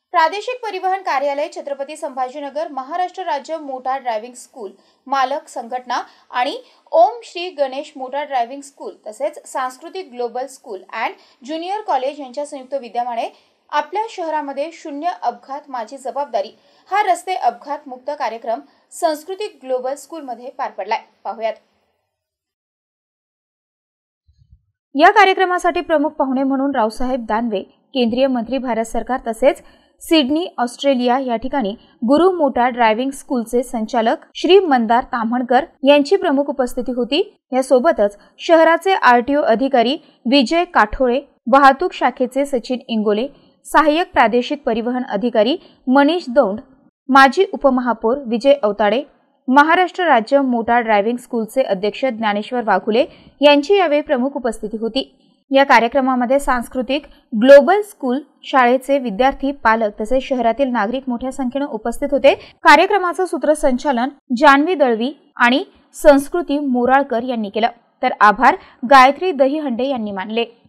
प्रादेशिक परिवहन कार्यालय छत्रपती संभाजीनगर, महाराष्ट्र राज्य मोटार ड्रायव्हिंग स्कूल मालक संघटना आणि Om Shri Ganesh motor driving school तसेच सांस्कृतिक global school and junior college यांच्या संयुक्त विद्यमाने आपल्या शहरामध्ये शून्य अपघात माझी जबाबदारी हा रस्ते अपघात मुक्त कार्यक्रम सांस्कृतिक ग्लोबल स्कूल मध्ये पार पडलाय। पाहूयात। या कार्यक्रमासाठी प्रमुख पाहुणे म्हणून रावसाहेब दानवे, केंद्रीय मंत्री, भारत सरकार तसेच सिडनी, ऑस्ट्रेलिया या ठिकाणी गुरु मोटार ड्रायव्हिंग स्कूलचे संचालक श्री मंदार ताम्हणकर यांची प्रमुख उपस्थिती होती। यासोबतच शहराचे आरटीओ अधिकारी विजय काठोळे, वाहतूक शाखेचे सचिन इंगोले, सहाय्यक प्रादेशिक परिवहन अधिकारी मनीष दौंड, माजी उपमहापौर विजय अवताडे, महाराष्ट्र राज्य मोटार ड्रायव्हिंग स्कूलचे अध्यक्ष ज्ञानेश्वर वाघुले यांची यावेळी प्रमुख उपस्थिती होती। या कार्यक्रमामध्ये सांस्कृतिक ग्लोबल स्कूल शाळेचे विद्यार्थी, पालक तसेच शहरातील नागरिक मोठ्या संख्येने उपस्थित होते। कार्यक्रमाचं सूत्रसंचालन जान्हवी दळवी आणि संस्कृती मोराळकर यांनी केलं, तर आभार गायत्री दहीहंडे यांनी मानले।